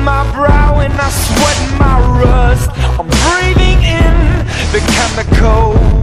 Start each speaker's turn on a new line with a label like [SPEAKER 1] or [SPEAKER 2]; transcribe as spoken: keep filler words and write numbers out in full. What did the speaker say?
[SPEAKER 1] my brow and I sweat my rust. I'm breathing in the chemicals.